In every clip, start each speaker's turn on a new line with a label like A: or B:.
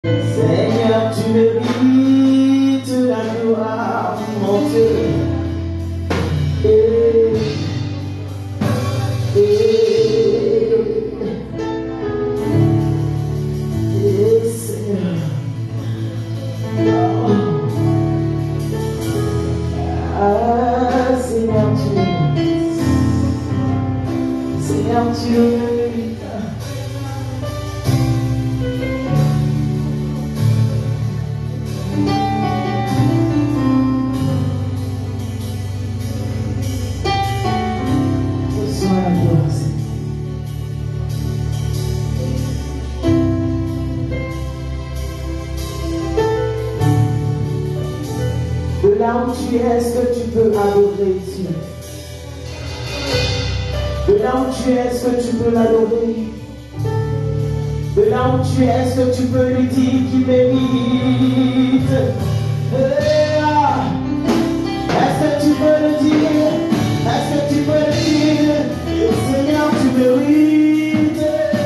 A: Seigneur, tu mérites la gloire, mon Dieu. Seigneur. Ah, Seigneur, tu mérites. Seigneur, tu mérites. De là où tu es, est-ce que tu peux adorer Dieu? De là où tu es, est-ce que tu peux l'adorer? De là où tu es, est-ce que tu peux lui dire qu'il mérite? Est-ce que tu peux le dire? Est-ce que tu peux le dire? Seigneur, tu mérites.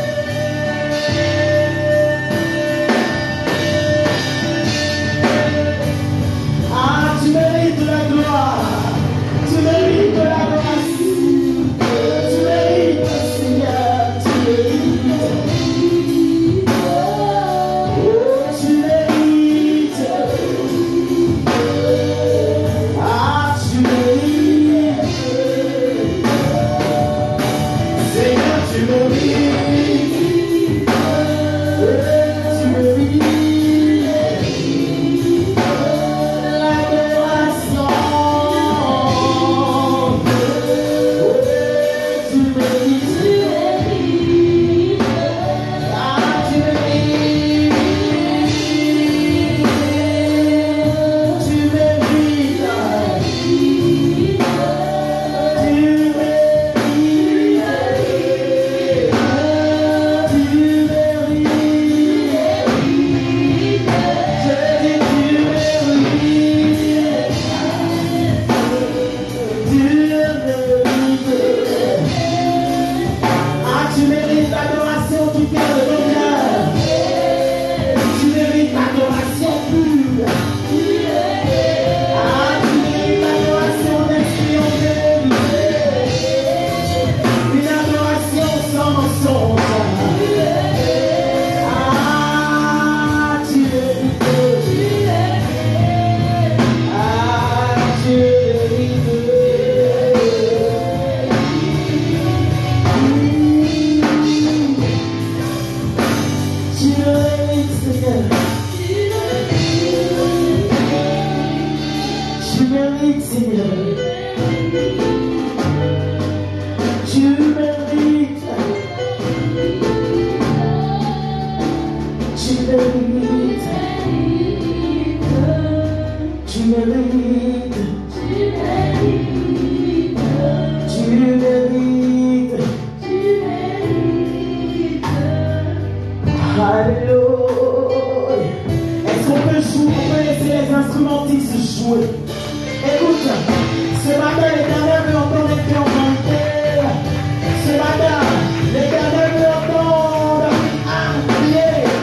A: Ah, tu mérites de la gloire. Tu mérites de la grâce. Tu mérites, Seigneur, tu mérites. Tu mérites. Ah, tu mérites. Seigneur, tu mérites. Tu mérites.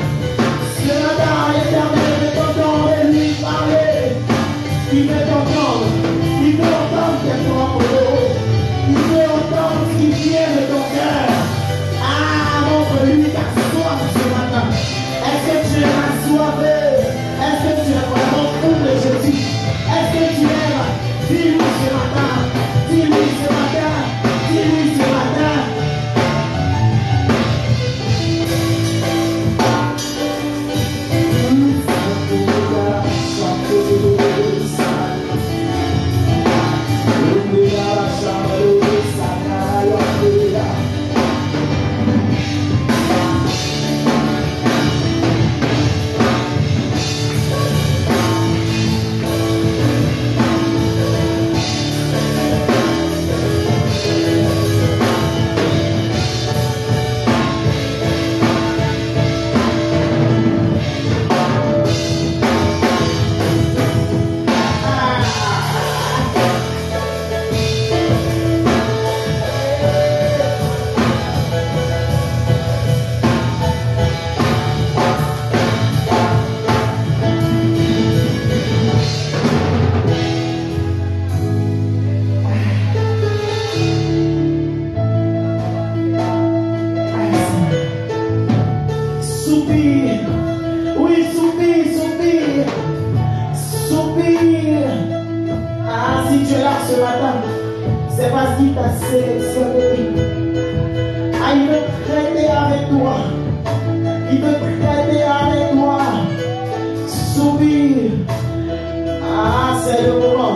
A: Il est encore sélectionné. Ah, il veut traiter avec toi. Il veut traiter avec toi. Sourire. Ah, c'est le moment.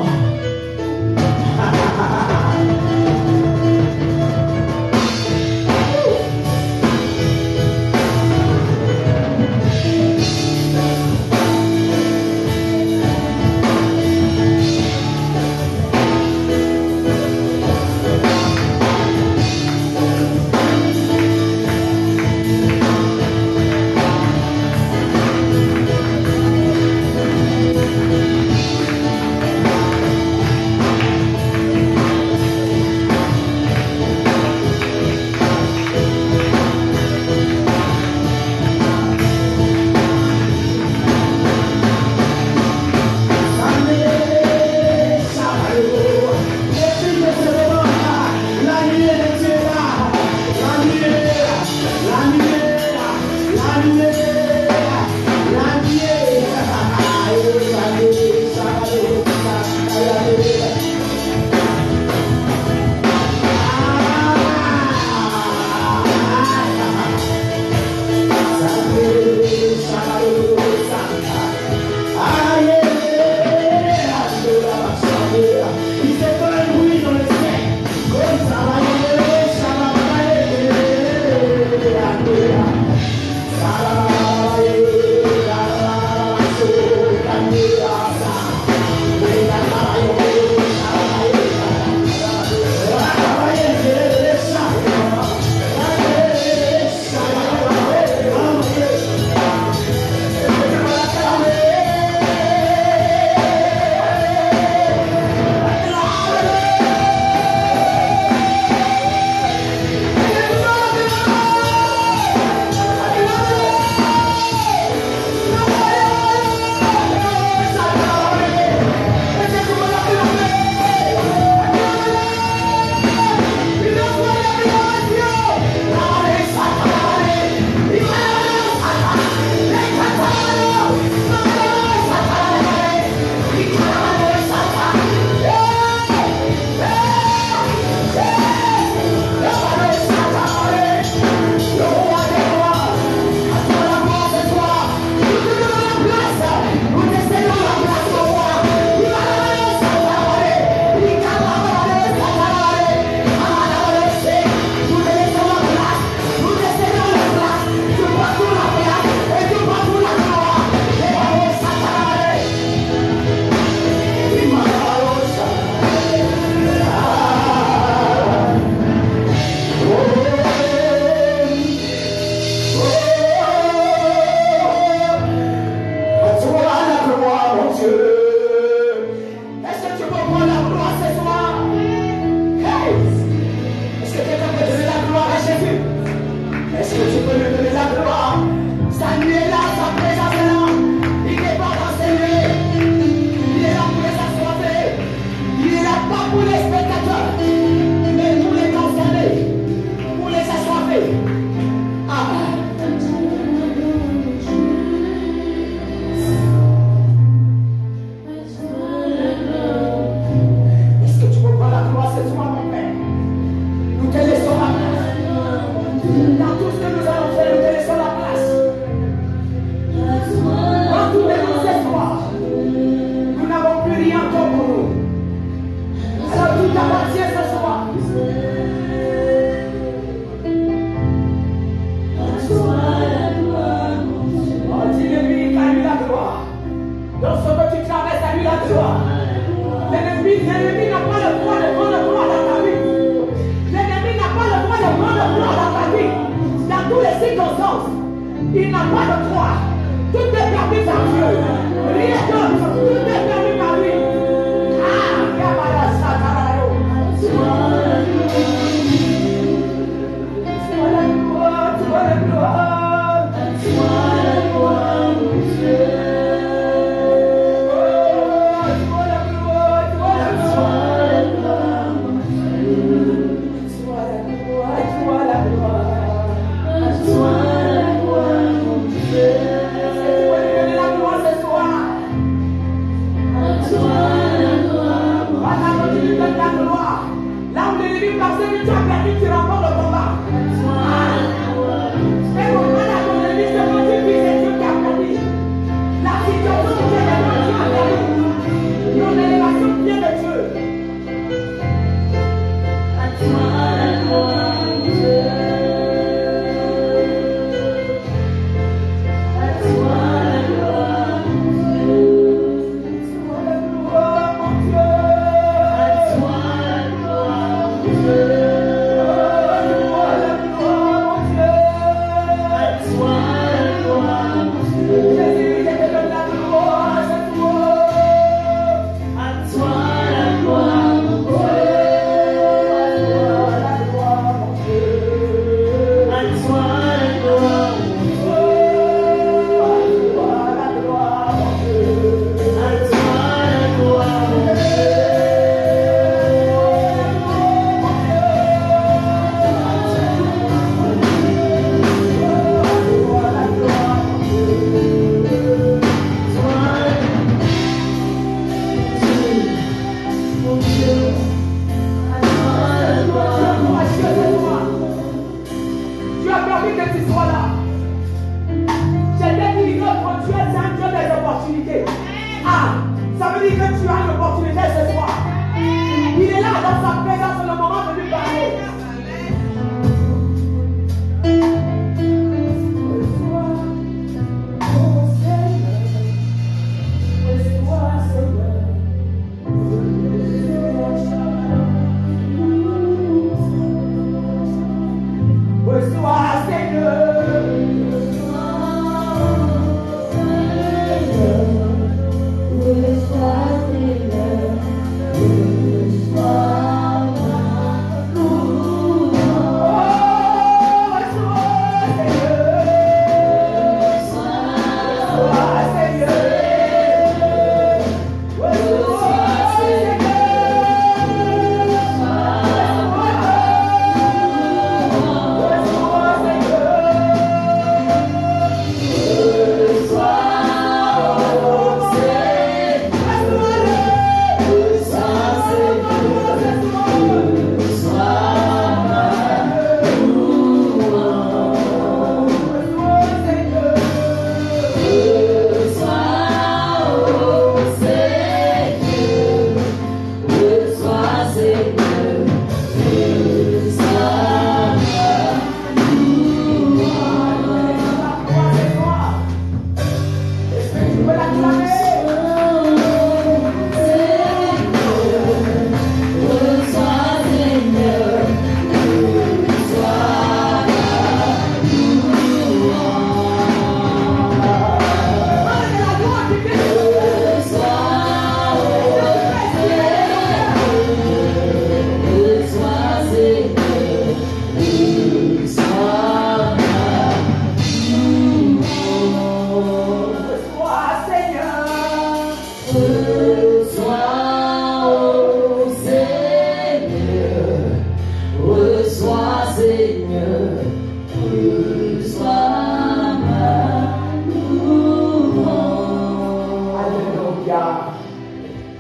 B: Il n'a pas de droit. Tout est permis par Dieu. Rien d'autre. Tout est permis par lui. Ah, Yamala Satarayo. Sois la gloire, sois la gloire. Sois la gloire, mon Dieu. Sois la gloire, sois la gloire, mon Dieu. Sois la gloire, sois la gloire. Sois la gloire, mon Dieu.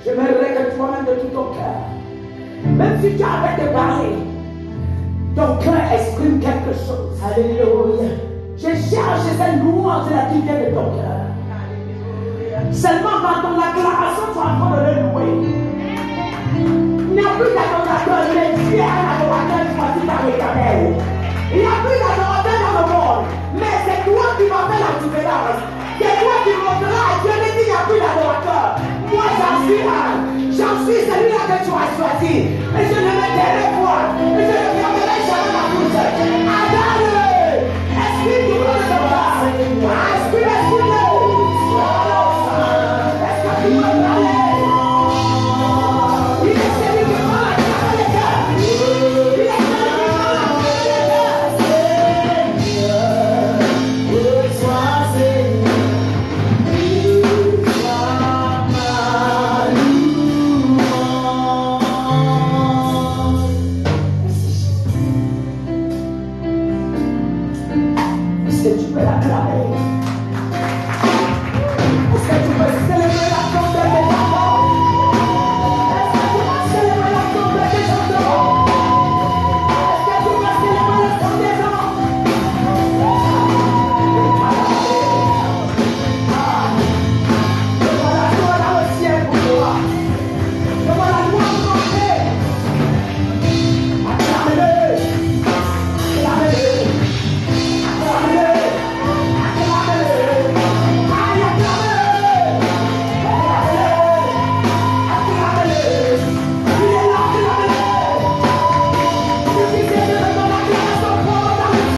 B: J'aimerais que toi-même de tout ton cœur, même si tu arrêtes de parler, ton cœur exprime quelque chose.
A: Alléluia.
B: Je cherche cette louange qui vient de ton cœur. Seulement dans ton acclamation, tu es en train de le louer. Il n'y a plus d'adorateur, mais Dieu est un adorateur choisi par l'Éternel. Il n'y a plus d'adorateur dans le monde, mais c'est toi qui m'as fait la différence. C'est toi qui montreras à Dieu, mais il n'y a plus d'adorateur. Moi, j'en suis un. J'en suis celui-là que tu as choisi. Et je ne me tairai point. Et je ne fermerai jamais ma bouche. Adore-le. Esprit du monde de Dieu. Esprit